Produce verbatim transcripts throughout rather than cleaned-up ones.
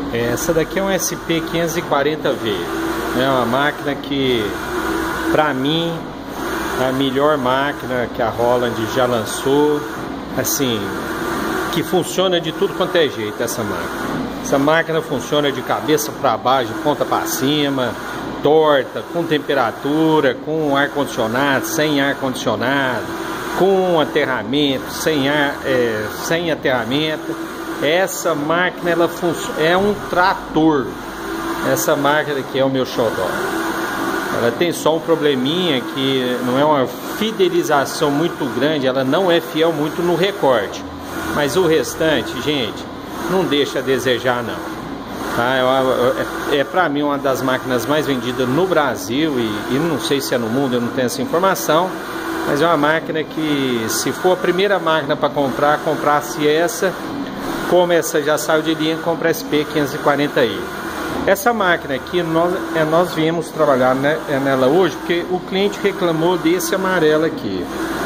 Essa daqui é um S P quinhentos e quarenta V. É uma máquina que, pra mim, é a melhor máquina que a Roland já lançou. Assim, que funciona de tudo quanto é jeito essa máquina. Essa máquina funciona de cabeça para baixo, de ponta para cima, torta, com temperatura, com ar-condicionado, sem ar-condicionado, com aterramento, sem, ar, é, sem aterramento. Essa máquina ela é um trator. Essa máquina aqui é o meu xodó. Ela tem só um probleminha que não é uma fidelização muito grande, ela não é fiel muito no recorte. Mas o restante, gente, não deixa a desejar não. Tá? É, é, é para mim uma das máquinas mais vendidas no Brasil e, e não sei se é no mundo, eu não tenho essa informação. Mas é uma máquina que, se for a primeira máquina para comprar, comprasse essa. Como essa já saiu de linha, compra S P quinhentos e quarenta i. Essa máquina aqui, nós, é, nós viemos trabalhar né, é nela hoje, porque o cliente reclamou desse amarelo aqui.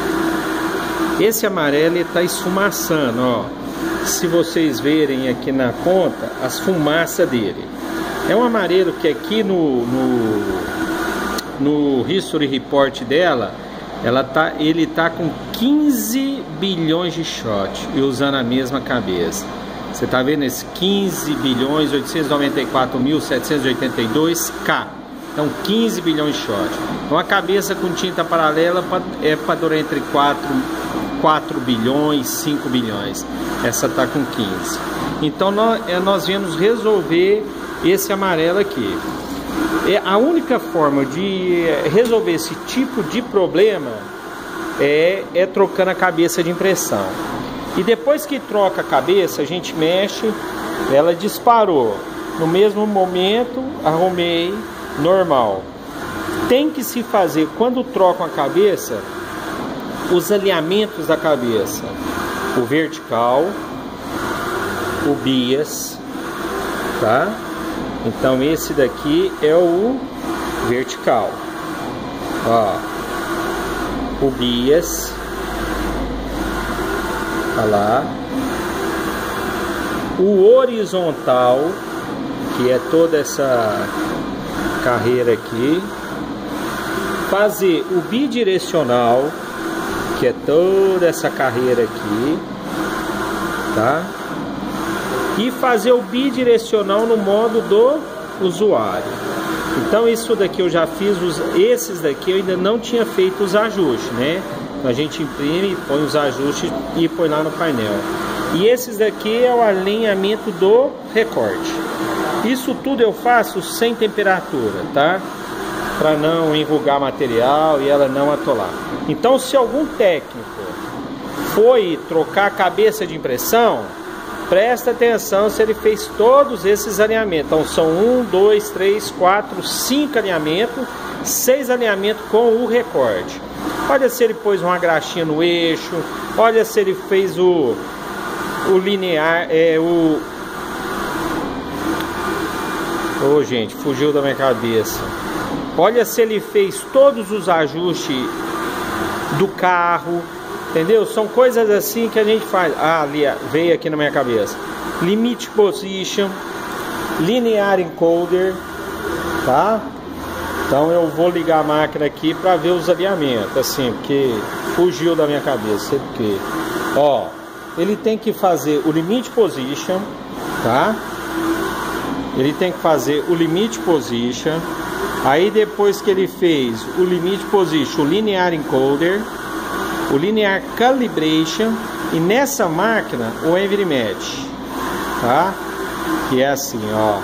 Esse amarelo está esfumaçando, ó. Se vocês verem aqui na ponta, as fumaças dele. É um amarelo que aqui no, no, no History Report dela, ela tá, ele tá com quinze bilhões de shot e usando a mesma cabeça. Você tá vendo esse quinze bilhões oitocentos e noventa e quatro mil setecentos e oitenta e dois K. Então quinze bilhões de shot. Então a cabeça com tinta paralela é para durar entre quatro bilhões, cinco bilhões. Essa tá com quinze. Então nós, nós viemos resolver esse amarelo aqui. É a única forma de resolver esse tipo de problema é, é trocando a cabeça de impressão. E depois que troca a cabeça, a gente mexe, ela disparou. No mesmo momento, arrumei, normal. Tem que se fazer, quando trocam a cabeça, os alinhamentos da cabeça. O vertical, o bias, tá? Então esse daqui é o vertical, ó, o bias, tá lá, o horizontal, que é toda essa carreira aqui, fazer o bidirecional, que é toda essa carreira aqui, tá? E fazer o bidirecional no modo do usuário. Então isso daqui eu já fiz, os, esses daqui eu ainda não tinha feito os ajustes, né? A gente imprime, põe os ajustes e põe lá no painel. E esses daqui é o alinhamento do recorte. Isso tudo eu faço sem temperatura, tá? Para não enrugar material e ela não atolar. Então se algum técnico foi trocar a cabeça de impressão, presta atenção se ele fez todos esses alinhamentos. Então são um, dois, três, quatro, cinco alinhamentos, seis alinhamentos com o recorte. Olha se ele pôs uma graxinha no eixo, olha se ele fez o, o linear, é o... Oh, gente, fugiu da minha cabeça. Olha se ele fez todos os ajustes do carro. Entendeu? São coisas assim que a gente faz. Ah, ali, veio aqui na minha cabeça. Limit Position, Linear Encoder, tá? Então eu vou ligar a máquina aqui para ver os alinhamentos, assim, porque fugiu da minha cabeça. Sei porque, ó, ele tem que fazer o Limit Position, tá? Ele tem que fazer o Limit Position. Aí depois que ele fez o Limit Position, o Linear Encoder, o Linear Calibration e nessa máquina o Every Match, tá? Que é assim, ó,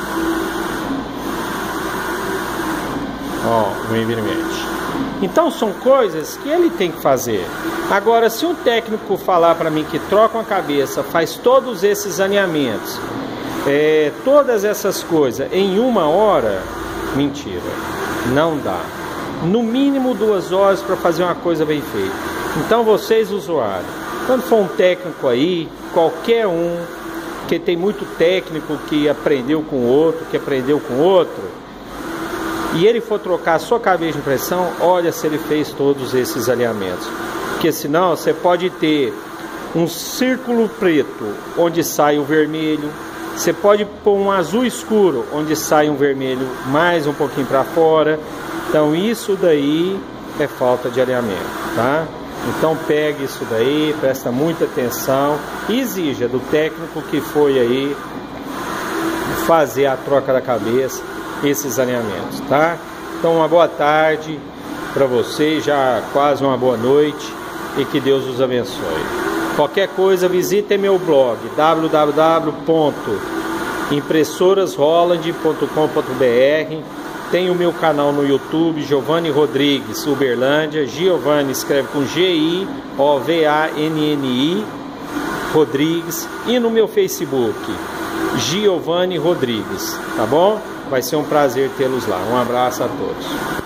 ó, o Every Match. Então são coisas que ele tem que fazer. Agora, se um técnico falar para mim que troca uma cabeça, faz todos esses alinhamentos, é, todas essas coisas em uma hora, mentira, não dá. No mínimo duas horas para fazer uma coisa bem feita. Então vocês usuários, quando for um técnico aí, qualquer um, que tem muito técnico que aprendeu com outro, que aprendeu com outro, e ele for trocar a sua cabeça de impressão, olha se ele fez todos esses alinhamentos. Porque senão você pode ter um círculo preto onde sai o vermelho, Você pode pôr um azul escuro, onde sai um vermelho mais um pouquinho para fora. Então isso daí é falta de alinhamento, tá? Então pegue isso daí, presta muita atenção e exija do técnico que foi aí fazer a troca da cabeça esses alinhamentos, tá? Então uma boa tarde para vocês, já quase uma boa noite e que Deus os abençoe. Qualquer coisa, visite meu blog w w w ponto impressoras roland ponto com ponto b r. Tem o meu canal no YouTube, Giovanni Rodrigues Uberlândia. Giovanni escreve com G I O V A N N I Rodrigues. E no meu Facebook, Giovanni Rodrigues, tá bom? Vai ser um prazer tê-los lá. Um abraço a todos.